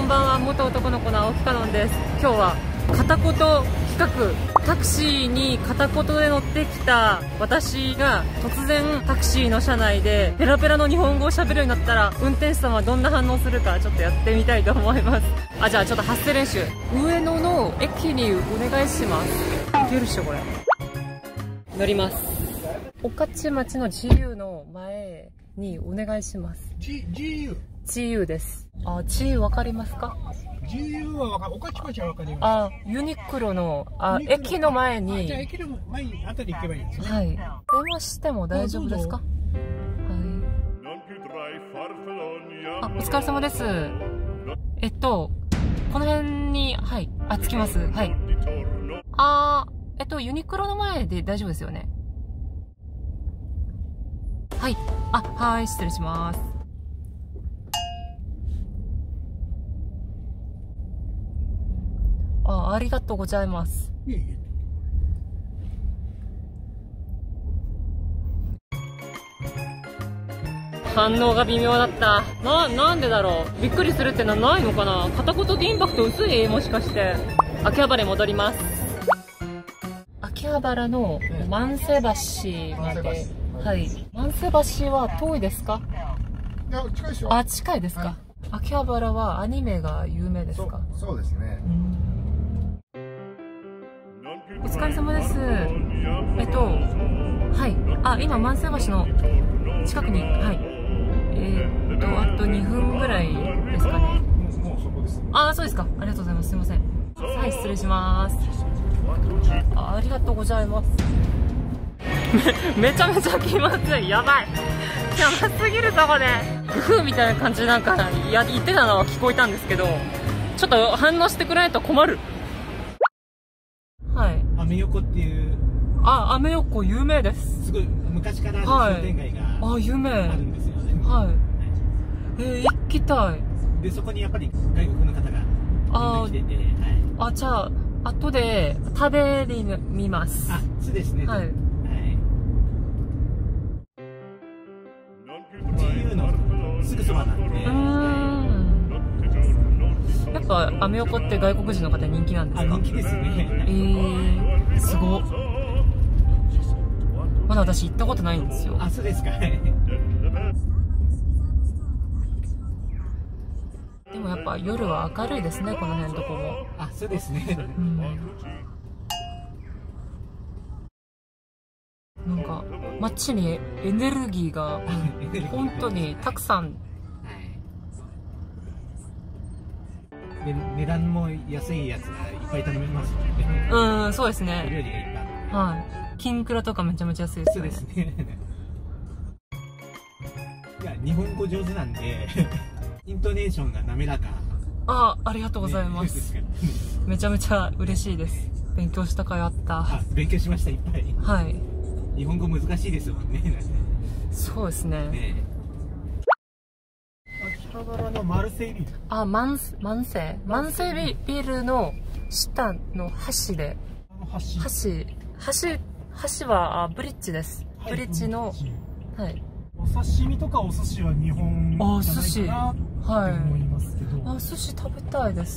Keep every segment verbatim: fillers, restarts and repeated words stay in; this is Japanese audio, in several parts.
んばんは、元男の子の青木かのんです。今日は片言企画、タクシーに片言で乗ってきた私が突然タクシーの車内でペラペラの日本語を喋るようになったら、運転手さんはどんな反応するかちょっとやってみたいと思います。あ、じゃあちょっと発声練習。上野の駅にお願いします。いけるっしょこれ。乗ります。御徒町の自由の前にお願いします。 じ、自由。 自由です。あ、自由わかりますか？ 自由はわかる。御徒町はわかります。 あ、ユニクロの、あ、駅の前に。 じゃあ駅の前にあたり行けばいいんですね。 はい。電話しても大丈夫ですか？はい。あ、お疲れ様です。えっと、この辺に、はい。あ、着きます。はい。あー、えっと、ユニクロの前で大丈夫ですよね。はい。あ、はい、失礼します。あ、ありがとうございます。いえいえ。反応が微妙だった。な、なんでだろう。びっくりするってのはないのかな。片言でインパクト薄い？もしかして。秋葉原に戻ります。秋葉原の万世橋まで。はい。万世橋は遠いですか？ いや、近いですよ。 あ、近いですか。はい、秋葉原はアニメが有名ですか？ そう、そうですね。 お疲れ様です。えっと、はい。あ、今、万世橋の近くに、はい。えー、っと、あとにふんぐらいですかね。 もうそこです。 あ、そうですか。ありがとうございます。すいません。はい、失礼します。あ、ありがとうございます。め、めちゃめちゃ気まずい。やばい。やばすぎるぞ、これ。工夫みたいな感じでなんか、や、言ってたのは聞こえたんですけど、ちょっと反応してくれないと困る。はい。 アメ横っていう。 あ、アメ横有名です。 すごい昔からある商店街が、はい、 あ、有名あるんですよね。 はい。はい、えー、行きたい。 で、そこにやっぱり外国の方が来てて、はい。あ、 じゃあ後で食べてみます。 あ、そうですね。はい。はい。自由のすぐそばなんで。うーん。やっぱアメ横って外国人の方人気なんですか？あ、人気ですね。えー、すごっ。まだ私行ったことないんですよ。あ、そうですか。でもやっぱ夜は明るいですね、この辺のとこも。あ、そうですね。うん、なんか街にエネルギーが本当にたくさん。で、値段も安いやつがいっぱい頼めますので、ね。うん、そうですね。料理がいっぱい。はい。金蔵とかめちゃめちゃ安いですよね。そうですね。いや、日本語上手なんで、イントネーションが滑らか。あ、ありがとうございます。ね、めちゃめちゃ嬉しいです。勉強したかやった。あ、勉強しました、いっぱい。はい。日本語難しいですもんね。そうですね。ね、秋葉原のマルセイビル。あ、マンス、マンセイ。マンセイビルの下の橋で。橋。橋。橋。橋はあブリッジです。はい、ブリッジの、はい。お刺身とかお寿司は日本じゃないかなって思いますけど。あ、寿司食べたいです。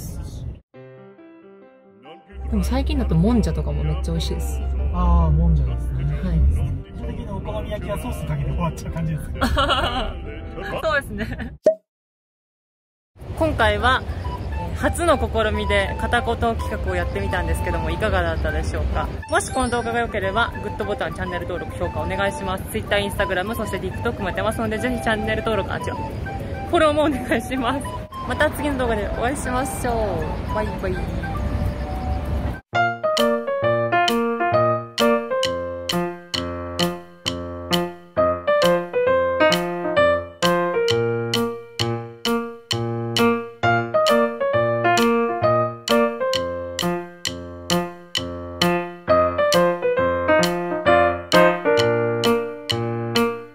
でも最近だともんじゃとかもめっちゃ美味しいです。ああ、もんじゃですね。はい。基本的にお好み焼きはソースかけて終わっちゃう感じですけど。そうですね。今回は初の試みで片言企画をやってみたんですけども、いかがだったでしょうか。もしこの動画が良ければグッドボタン、チャンネル登録、評価お願いします。 Twitter、Instagram、そして TikTok もやってますので、ぜひチャンネル登録、あ、違う、フォローもお願いします。また次の動画でお会いしましょう。バイバイ。